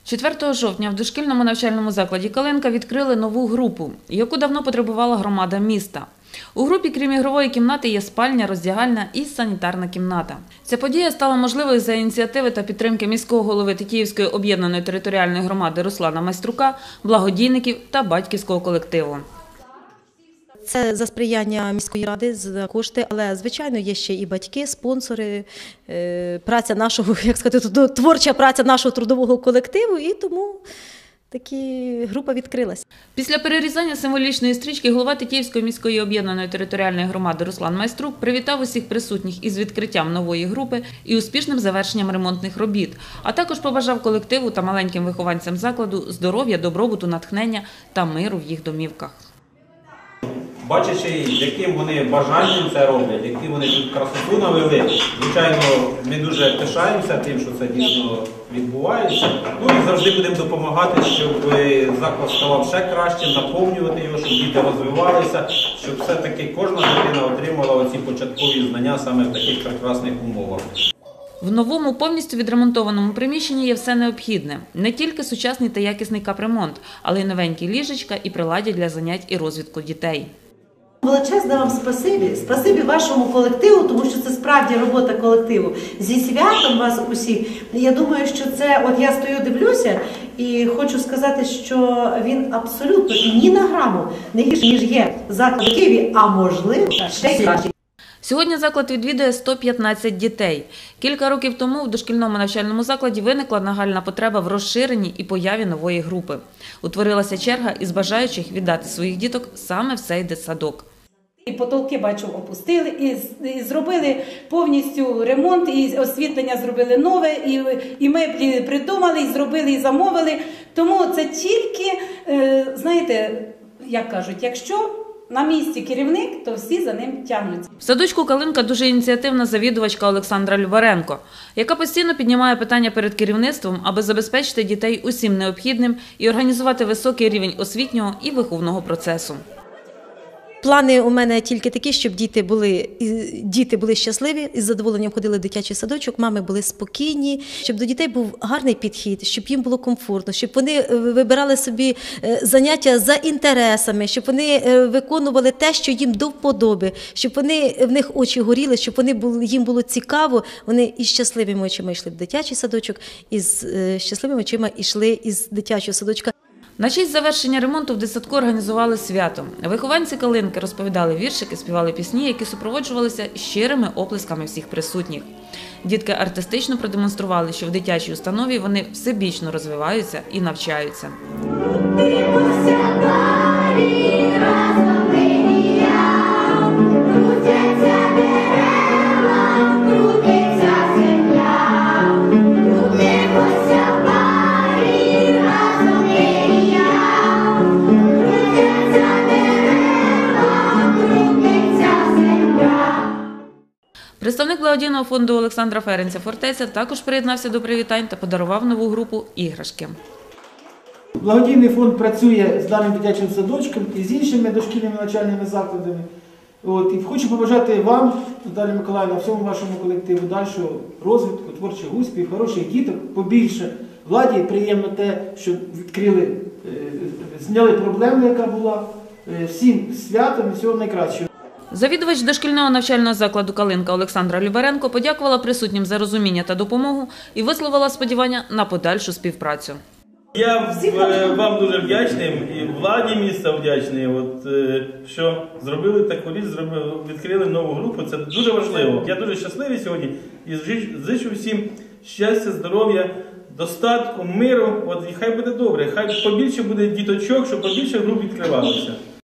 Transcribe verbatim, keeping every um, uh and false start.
четвертого жовтня в дошкільному навчальному закладі «Калинка» відкрили нову групу, яку давно потребувала громада міста. У групі, крім ігрової кімнати, є спальня, роздягальня і санітарна кімната. Ця подія стала можливою за ініціативи та підтримки міського голови Тетіївської об'єднаної територіальної громади Руслана Майструка, благодійників та батьківського колективу. Це за сприяння міської ради, за кошти, але, звичайно, є ще і батьки, спонсори, праця нашого, як сказати, творча праця нашого трудового колективу, і тому такі група відкрилась. Після перерізання символічної стрічки голова Тетіївської міської об'єднаної територіальної громади Руслан Майструк привітав усіх присутніх із відкриттям нової групи і успішним завершенням ремонтних робіт, а також побажав колективу та маленьким вихованцям закладу здоров'я, добробуту, натхнення та миру в їх домівках. Бачачи, яким вони бажанням це роблять, які вони тут красоту навели, звичайно, ми дуже пишаємося тим, що це дійсно відбувається. Ну і завжди будемо допомагати, щоб заклад ставав ще краще, наповнювати його, щоб діти розвивалися, щоб все-таки кожна дитина отримала оці початкові знання саме в таких прекрасних умовах. В новому, повністю відремонтованому приміщенні є все необхідне. Не тільки сучасний та якісний капремонт, але й новенькі ліжечка і приладдя для занять і розвитку дітей. Величезне вам спасибі, спасибі вашому колективу, тому що це справді робота колективу. Зі святом вас усіх. Я думаю, що це, от я стою, дивлюся, і хочу сказати, що він абсолютно і ні на граму не гірше, ніж є заклад в Києві, а можливо, ще й краще. Сьогодні заклад відвідує сто п'ятнадцять дітей. Кілька років тому в дошкільному навчальному закладі виникла нагальна потреба в розширенні і появі нової групи. Утворилася черга із бажаючих віддати своїх діток саме в цей дитсадок. І потолки, бачу, опустили, і, і зробили повністю ремонт, і освітлення зробили нове, і, і меблі придумали, і зробили, і замовили. Тому це тільки, е, знаєте, як кажуть, якщо на місці керівник, то всі за ним тягнуться. В садочку «Калинка» дуже ініціативна завідувачка Олександра Любаренко, яка постійно піднімає питання перед керівництвом, аби забезпечити дітей усім необхідним і організувати високий рівень освітнього і виховного процесу. Плани у мене тільки такі, щоб діти були, діти були щасливі, із задоволенням ходили в дитячий садочок, мами були спокійні, щоб до дітей був гарний підхід, щоб їм було комфортно, щоб вони вибирали собі заняття за інтересами, щоб вони виконували те, що їм до вподоби, щоб вони, в них очі горіли, щоб вони були, їм було цікаво, вони із щасливими очима йшли в дитячий садочок, і з щасливими очима йшли із дитячого садочка. На честь завершення ремонту в дитсадку організували свято. Вихованці «Калинки» розповідали віршики, співали пісні, які супроводжувалися щирими оплесками всіх присутніх. Дітки артистично продемонстрували, що в дитячій установі вони всебічно розвиваються і навчаються. Представник благодійного фонду Олександра Ференця «Фортеця» також приєднався до привітань та подарував нову групу іграшки. Благодійний фонд працює з даним дитячим садочком і з іншими дошкільними навчальними закладами. От, і хочу побажати вам, Наталія Миколаївна, всьому вашому колективу дальшого розвитку, творчих успіхів, хороших діток, побільше. Владі приємно те, що відкрили, зняли проблему, яка була. Всім святом і всього найкращого. Завідувач дошкільного навчального закладу «Калинка» Олександра Любаренко подякувала присутнім за розуміння та допомогу і висловила сподівання на подальшу співпрацю. Я вам дуже вдячний, і владі міста вдячний, от, що зробили таку річ, зробили, відкрили нову групу. Це дуже важливо. Я дуже щасливий сьогодні і зичу всім щастя, здоров'я, достатку, миру. От, і хай буде добре, хай побільше буде діточок, щоб побільше груп відкривалося.